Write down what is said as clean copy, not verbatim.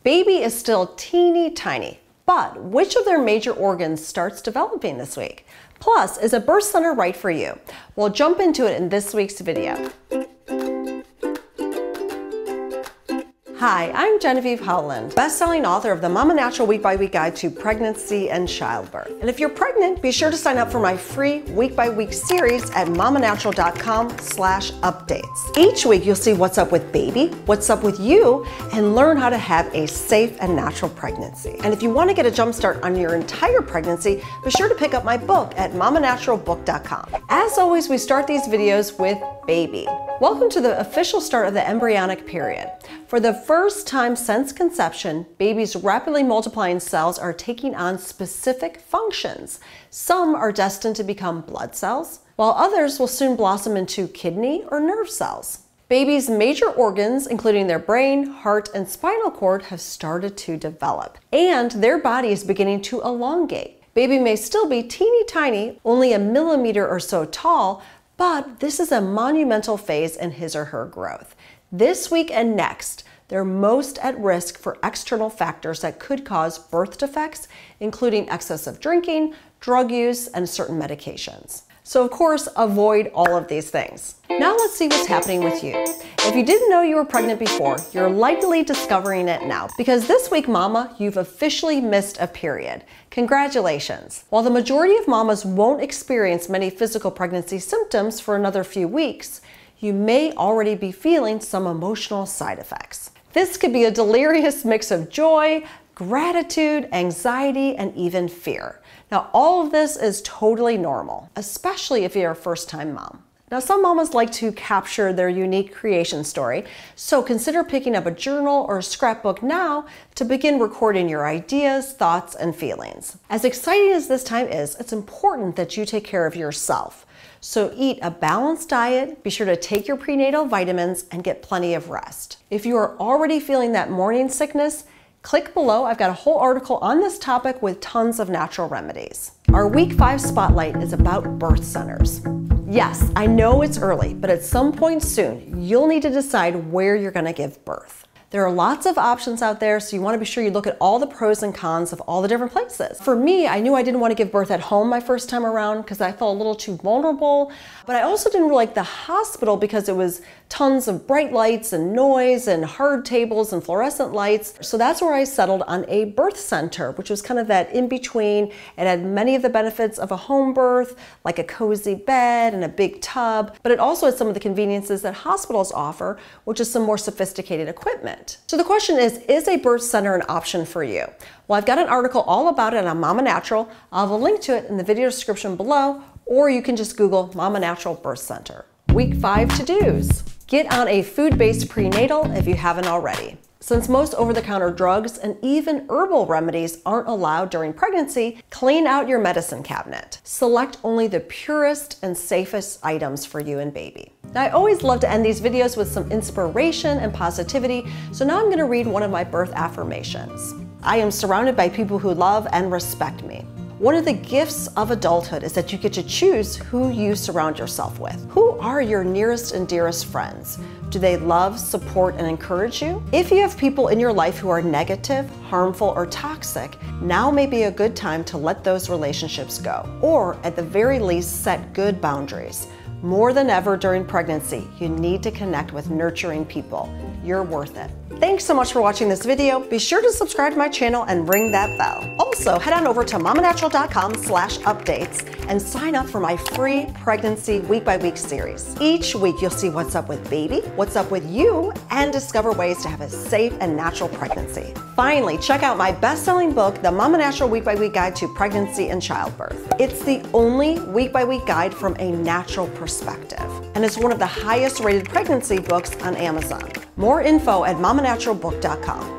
Baby is still teeny tiny, but which of their major organs starts developing this week? Plus, is a birth center right for you? We'll jump into it in this week's video. Hi, I'm Genevieve Howland, best-selling author of the Mama Natural Week by Week Guide to Pregnancy and Childbirth. And if you're pregnant, be sure to sign up for my free week-by-week series at mamanatural.com/updates. Each week, you'll see what's up with baby, what's up with you, and learn how to have a safe and natural pregnancy. And if you want to get a jump start on your entire pregnancy, be sure to pick up my book at mamanaturalbook.com. As always, we start these videos with baby. Welcome to the official start of the embryonic period. For the first time since conception, baby's rapidly multiplying cells are taking on specific functions. Some are destined to become blood cells, while others will soon blossom into kidney or nerve cells. Baby's major organs, including their brain, heart, and spinal cord, have started to develop, and their body is beginning to elongate. Baby may still be teeny tiny, only a millimeter or so tall, but this is a monumental phase in his or her growth. This week and next, they're most at risk for external factors that could cause birth defects, including excessive drinking, drug use, and certain medications. So of course, avoid all of these things. Now let's see what's happening with you. If you didn't know you were pregnant before, you're likely discovering it now, because this week, mama, you've officially missed a period. Congratulations. While the majority of mamas won't experience many physical pregnancy symptoms for another few weeks, you may already be feeling some emotional side effects. This could be a delirious mix of joy, gratitude, anxiety, and even fear. Now, all of this is totally normal, especially if you're a first-time mom. Now, some mamas like to capture their unique creation story, so consider picking up a journal or a scrapbook now to begin recording your ideas, thoughts, and feelings. As exciting as this time is, it's important that you take care of yourself. So eat a balanced diet, be sure to take your prenatal vitamins, and get plenty of rest. If you are already feeling that morning sickness, click below. I've got a whole article on this topic with tons of natural remedies. Our Week 5 spotlight is about birth centers. Yes, I know it's early, but at some point soon, you'll need to decide where you're going to give birth. There are lots of options out there, so you want to be sure you look at all the pros and cons of all the different places. For me, I knew I didn't want to give birth at home my first time around because I felt a little too vulnerable, but I also didn't really like the hospital because it was tons of bright lights and noise and hard tables and fluorescent lights. So that's where I settled on a birth center, which was kind of that in between. It had many of the benefits of a home birth, like a cozy bed and a big tub, but it also had some of the conveniences that hospitals offer, which is some more sophisticated equipment. So the question is a birth center an option for you? Well, I've got an article all about it on Mama Natural. I'll have a link to it in the video description below, or you can just Google Mama Natural Birth Center. Week 5 to-dos. Get on a food-based prenatal if you haven't already. Since most over-the-counter drugs and even herbal remedies aren't allowed during pregnancy, clean out your medicine cabinet. Select only the purest and safest items for you and baby. Now, I always love to end these videos with some inspiration and positivity, so now I'm going to read one of my birth affirmations. I am surrounded by people who love and respect me. One of the gifts of adulthood is that you get to choose who you surround yourself with. Who are your nearest and dearest friends? Do they love, support, and encourage you? If you have people in your life who are negative, harmful, or toxic, now may be a good time to let those relationships go, or at the very least, set good boundaries. More than ever during pregnancy, you need to connect with nurturing people. You're worth it. Thanks so much for watching this video. Be sure to subscribe to my channel and ring that bell. Also, head on over to mamanatural.com/updates and sign up for my free pregnancy week-by-week series. Each week, you'll see what's up with baby, what's up with you, and discover ways to have a safe and natural pregnancy. Finally, check out my best-selling book, The Mama Natural Week-by-Week Guide to Pregnancy and Childbirth. It's the only week-by-week guide from a natural perspective, and it's one of the highest rated pregnancy books on Amazon. More info at mamanaturalbook.com.